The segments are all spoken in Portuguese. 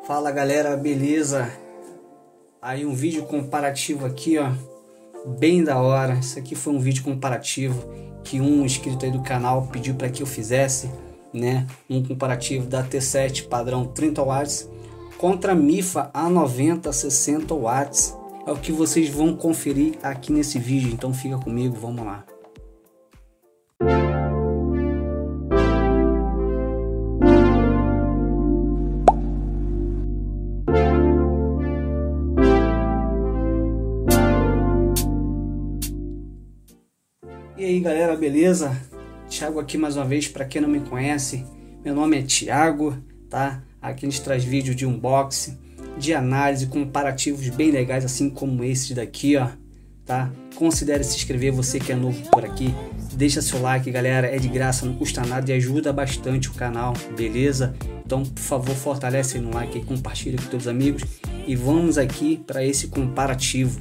Fala galera, beleza? Aí um vídeo comparativo aqui, ó, bem da hora. Isso aqui foi um vídeo comparativo que um inscrito aí do canal pediu para que eu fizesse, né? Um comparativo da T7 padrão 30 watts contra a Mifa A90 60 watts. É o que vocês vão conferir aqui nesse vídeo, então fica comigo, vamos lá. E aí galera, beleza? Thiago aqui mais uma vez, para quem não me conhece, meu nome é Thiago, tá? Aqui a gente traz vídeo de unboxing, de análise, comparativos bem legais, assim como esse daqui, ó, tá? Considere se inscrever, você que é novo por aqui, deixa seu like galera, é de graça, não custa nada e ajuda bastante o canal, beleza? Então por favor, fortalece aí no like e compartilha com teus amigos e vamos aqui para esse comparativo.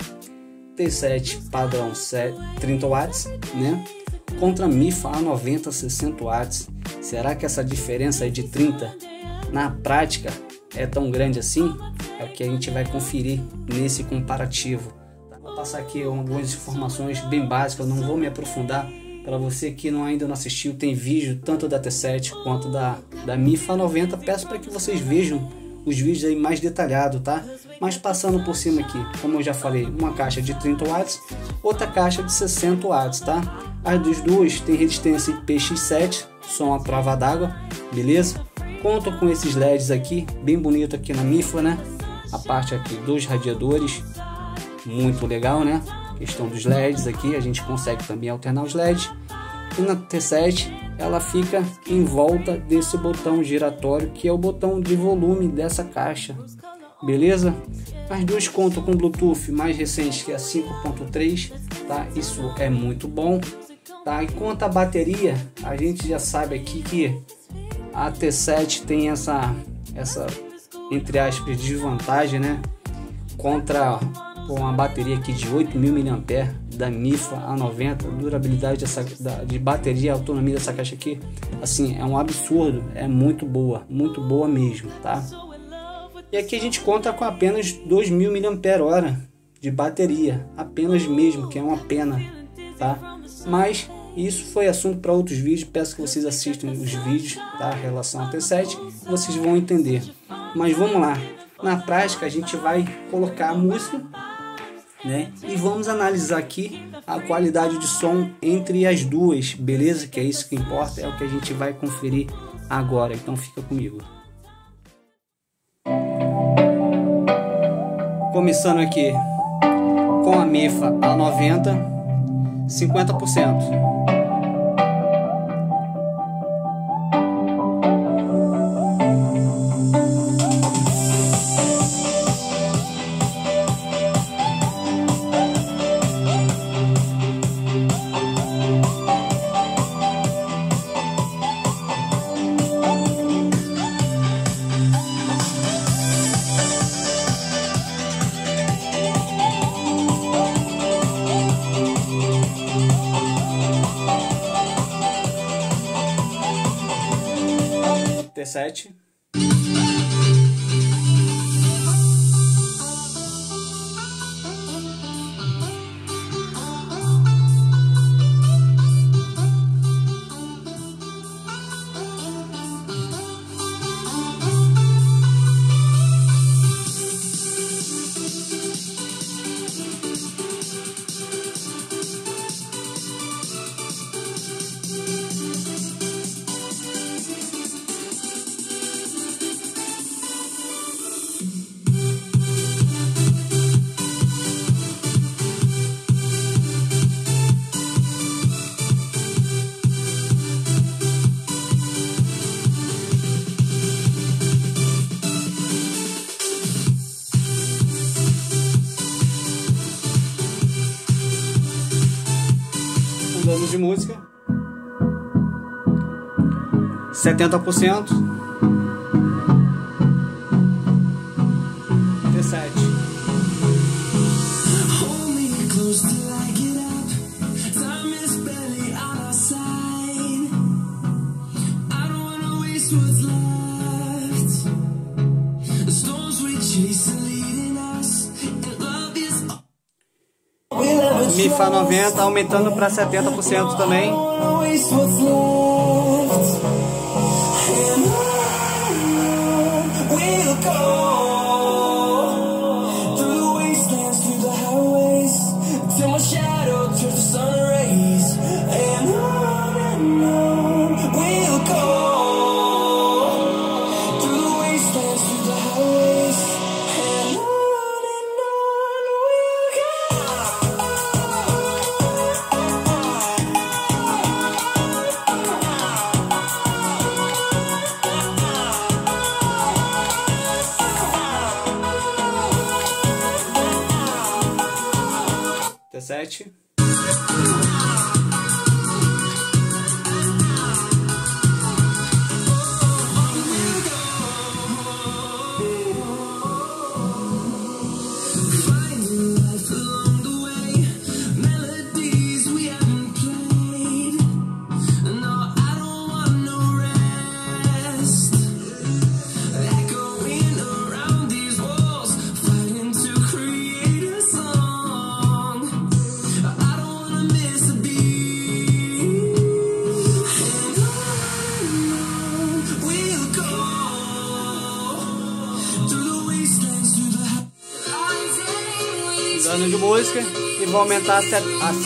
T7 padrão 30 watts, né? Contra a Mifa A90 60 watts. Será que essa diferença aí de 30 na prática é tão grande assim? É o que a gente vai conferir nesse comparativo. Vou passar aqui algumas informações bem básicas, não vou me aprofundar. Para você que ainda não assistiu, tem vídeo tanto da T7 quanto da Mifa A90. Peço para que vocês vejam os vídeos aí mais detalhados, tá? Mas passando por cima aqui, como eu já falei, uma caixa de 30 watts, outra caixa de 60 watts, tá? As duas têm resistência IPX7, som à prova d'água, beleza? Conta com esses LEDs aqui, bem bonito aqui na Mifa, né? A parte aqui dos radiadores, muito legal, né? Questão dos LEDs aqui, a gente consegue também alternar os LEDs. E na T7 ela fica em volta desse botão giratório, que é o botão de volume dessa caixa, beleza? As duas contam com Bluetooth mais recente, que é 5.3, tá? Isso é muito bom, tá? E quanto à bateria, a gente já sabe aqui que a T7 tem essa entre aspas desvantagem, né? Contra uma bateria aqui de 8.000 mAh da Mifa A90, durabilidade de bateria, a autonomia dessa caixa aqui, assim, é um absurdo, é muito boa mesmo, tá? E aqui a gente conta com apenas 2.000 mAh de bateria, apenas mesmo, que é uma pena, tá? Mas isso foi assunto para outros vídeos, peço que vocês assistam os vídeos, tá? Em relação à T7, vocês vão entender. Mas vamos lá, na prática a gente vai colocar a música, né? E vamos analisar aqui a qualidade de som entre as duas, beleza? Que é isso que importa, é o que a gente vai conferir agora, então fica comigo. Começando aqui com a Mifa A90, 50%. T7. Mudando de música, 70%, T7. What's left? The storm Mi Fá 90 aumentando para 70% também. T7. Dano de música e vou aumentar a 100%.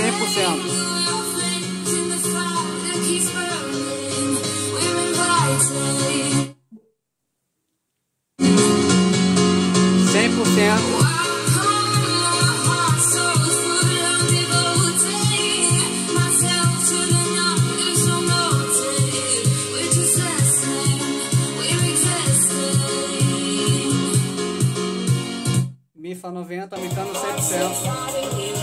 100%. Mi Fá 90 aumentando 100%.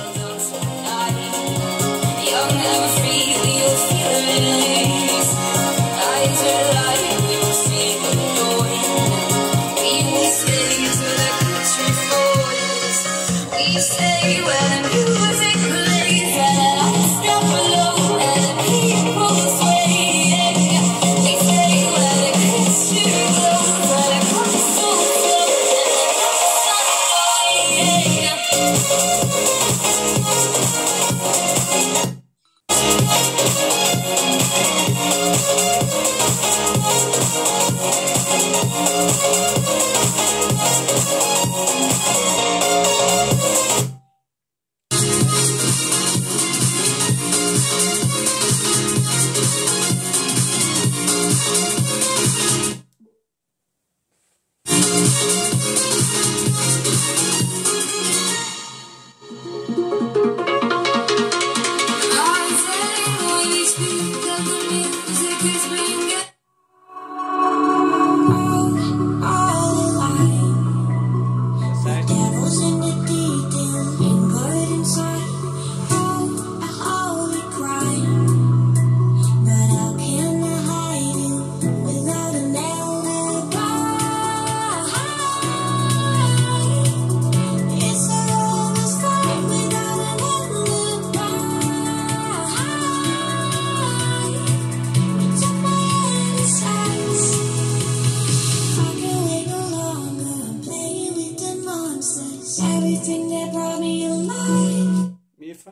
Mi Fá.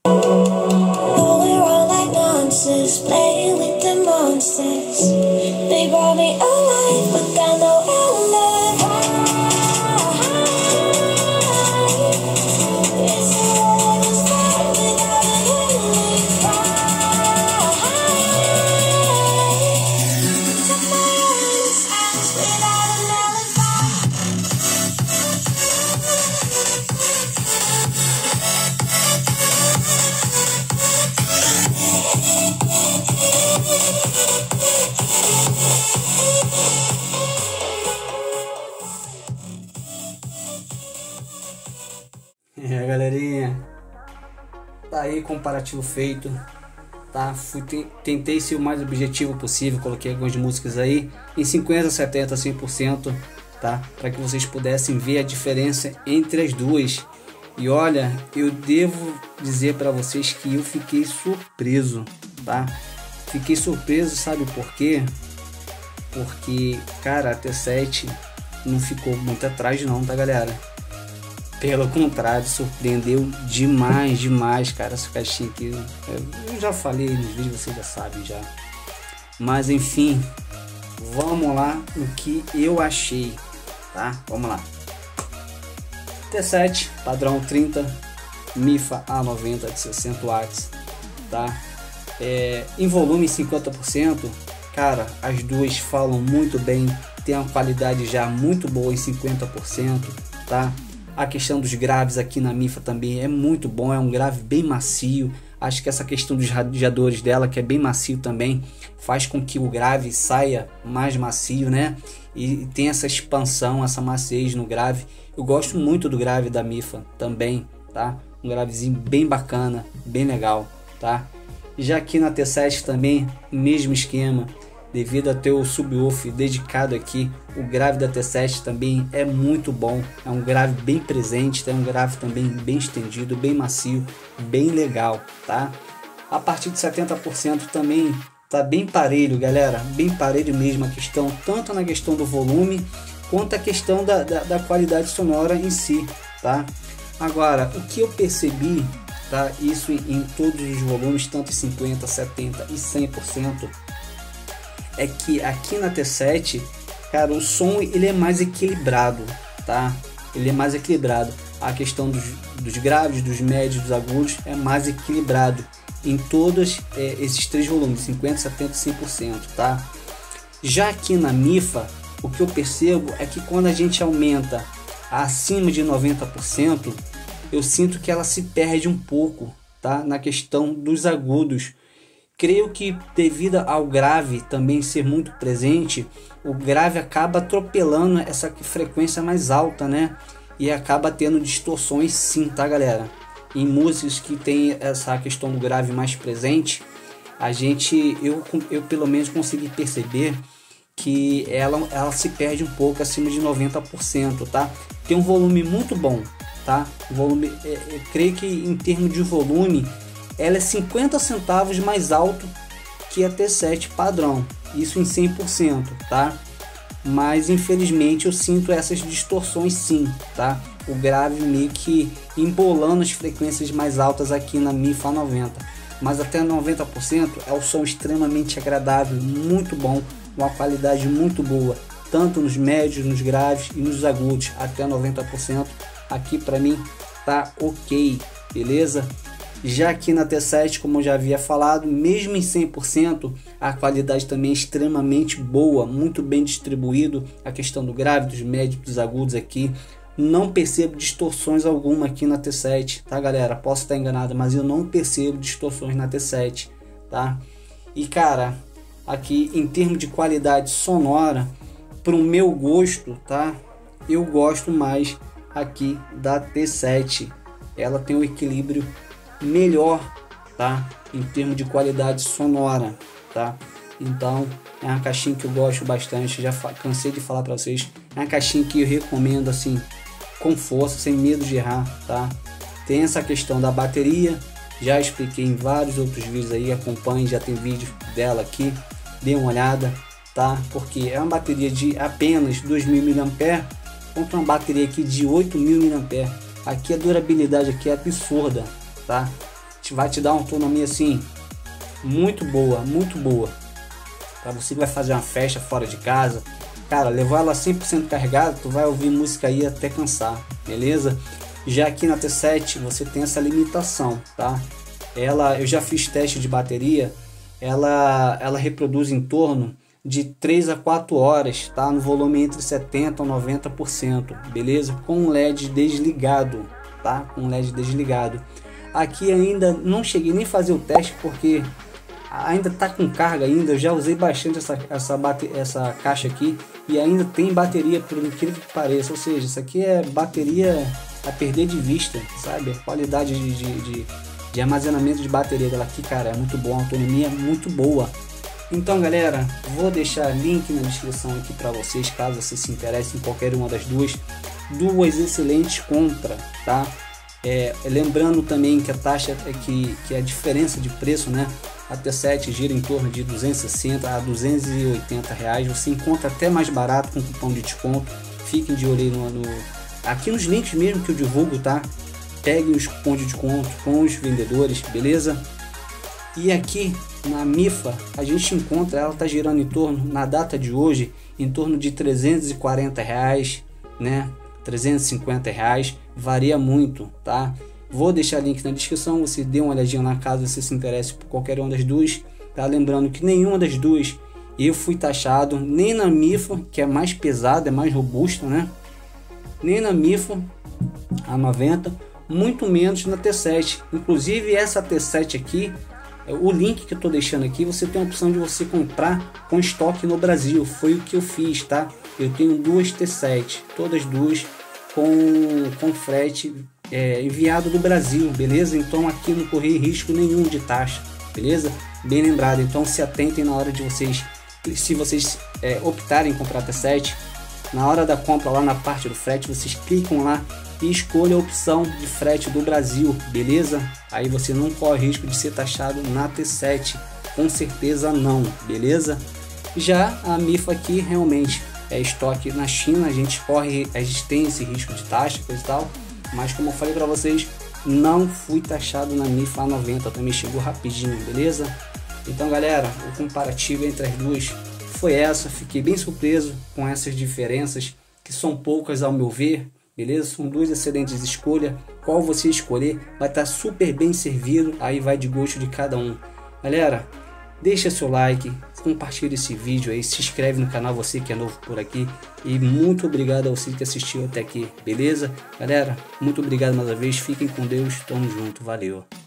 Playing with the monsters. They brought me alive, but got no element. It's a world that's far without an ending. Took my endless hands without an Galerinha, tá aí comparativo feito, tá? Tentei ser o mais objetivo possível, coloquei algumas músicas aí em 50, 70, 100%, tá? Para que vocês pudessem ver a diferença entre as duas. E olha, eu devo dizer para vocês que eu fiquei surpreso, tá? Fiquei surpreso, sabe por quê? Porque, cara, a T7 não ficou muito atrás não, tá galera? Pelo contrário, surpreendeu demais, cara, essa caixinha aqui. Eu já falei nos vídeos, vocês já sabem já. Mas enfim, vamos lá o que eu achei, tá? Vamos lá. T7, padrão 30, MIFA A90 de 60 watts, tá? Em volume 50%, cara, as duas falam muito bem, tem uma qualidade já muito boa em 50%, tá? A questão dos graves aqui na MIFA também é muito bom, é um grave bem macio. Acho que essa questão dos radiadores dela, que é bem macio também, faz com que o grave saia mais macio, né? E tem essa expansão, essa maciez no grave. Eu gosto muito do grave da MIFA também, tá? Um gravezinho bem bacana, bem legal, tá? Já aqui na T7 também, mesmo esquema. Devido a ter o subwoofer dedicado aqui, o grave da T7 também é muito bom. É um grave bem presente, tem um grave também bem estendido, bem macio, bem legal, tá? A partir de 70% também tá bem parelho, galera, bem parelho mesmo a questão, tanto na questão do volume, quanto a questão da qualidade sonora em si, tá? Agora, o que eu percebi, tá? Isso em todos os volumes, tanto em 50%, 70% e 100%, é que aqui na T7, cara, o som ele é mais equilibrado, tá? Ele é mais equilibrado. A questão dos graves, dos médios, dos agudos é mais equilibrado em todos esses três volumes, 50%, 70% e 100%, tá? Já aqui na MIFA, o que eu percebo é que quando a gente aumenta acima de 90%, eu sinto que ela se perde um pouco, tá? Na questão dos agudos. Creio que devido ao grave também ser muito presente, o grave acaba atropelando essa frequência mais alta, né? E acaba tendo distorções sim, tá galera? Em músicas que tem essa questão do grave mais presente, eu pelo menos consegui perceber que ela se perde um pouco acima de 90%, tá? Tem um volume muito bom, tá? O volume, eu creio que em termos de volume, ela é 50 centavos mais alto que a T7 padrão, isso em 100%, tá? Mas infelizmente eu sinto essas distorções sim, tá? O grave meio que embolando as frequências mais altas aqui na MIFA 90, mas até 90% é o som extremamente agradável, muito bom, uma qualidade muito boa, tanto nos médios, nos graves e nos agudos, até 90%, aqui para mim tá ok, beleza? Já aqui na T7, como eu já havia falado, mesmo em 100%, a qualidade também é extremamente boa, muito bem distribuído, a questão do grave, dos médios, dos agudos aqui. Não percebo distorções alguma aqui na T7, tá galera? Posso estar enganado, mas eu não percebo distorções na T7, tá? E cara, aqui em termos de qualidade sonora, para o meu gosto, tá? Eu gosto mais aqui da T7, ela tem um equilíbrio melhor, tá? Em termos de qualidade sonora, tá? Então é uma caixinha que eu gosto bastante, já cansei de falar para vocês, é uma caixinha que eu recomendo assim com força, sem medo de errar, tá? Tem essa questão da bateria, já expliquei em vários outros vídeos aí, acompanhe, já tem vídeo dela aqui, dê uma olhada, tá? Porque é uma bateria de apenas 2.000 mAh contra uma bateria aqui de 8.000 mAh. Aqui a durabilidade aqui é absurda, tá? Vai te dar uma autonomia assim muito boa, para você que vai fazer uma festa fora de casa, cara, levar ela 100% carregada, tu vai ouvir música aí até cansar, beleza? Já aqui na T7 você tem essa limitação, tá? Eu já fiz teste de bateria, ela reproduz em torno de 3 a 4 horas, tá? No volume entre 70% a 90%, beleza? Com um LED desligado, tá? Com um LED desligado. Aqui ainda não cheguei nem a fazer o teste porque ainda tá com carga ainda. Eu já usei bastante essa caixa aqui e ainda tem bateria, por incrível que pareça. Ou seja, isso aqui é bateria a perder de vista, sabe? A qualidade de armazenamento de bateria dela aqui, cara, é muito bom, a autonomia é muito boa. Então galera, vou deixar link na descrição aqui para vocês, caso vocês se interessem em qualquer uma das duas excelentes compras, tá? Lembrando também que a taxa que a diferença de preço, né? A T7 gira em torno de 260 a 280 reais. Você encontra até mais barato com cupom de desconto. fiquem de olho aí aqui nos links mesmo que eu divulgo, tá? Peguem os cupons de desconto com os vendedores, beleza? E aqui na MIFA a gente encontra, ela tá girando em torno, na data de hoje, em torno de R$340, né? R$350, varia muito, tá? Vou deixar link na descrição, você dê uma olhadinha lá caso você se interesse por qualquer uma das duas, tá? Lembrando que nenhuma das duas eu fui taxado, nem na MIFA, que é mais pesada, é mais robusta, né? Nem na MIFA A90, muito menos na T7. Inclusive essa T7 aqui, o link que eu tô deixando aqui, você tem a opção de você comprar com estoque no Brasil. Foi o que eu fiz, tá? Eu tenho duas T7, todas duas com frete enviado do Brasil, beleza? Então aqui não corri risco nenhum de taxa, beleza? Bem lembrado, então se atentem na hora de vocês, se vocês optarem em comprar T7, na hora da compra lá na parte do frete, vocês clicam lá e escolha a opção de frete do Brasil, beleza? Aí você não corre risco de ser taxado na T7, com certeza não, beleza? Já a MIFA aqui realmente é estoque na China, a gente tem esse risco de taxa, coisa e tal, mas como eu falei para vocês, não fui taxado na MIFA A90, também chegou rapidinho, beleza? Então galera, o comparativo entre as duas foi essa, fiquei bem surpreso com essas diferenças, que são poucas ao meu ver, beleza? São duas excelentes escolhas, qual você escolher vai estar super bem servido, aí vai de gosto de cada um. Galera, deixa seu like, compartilha esse vídeo aí, se inscreve no canal você que é novo por aqui, e muito obrigado a você que assistiu até aqui, beleza? Galera, muito obrigado mais uma vez, fiquem com Deus, tamo junto, valeu!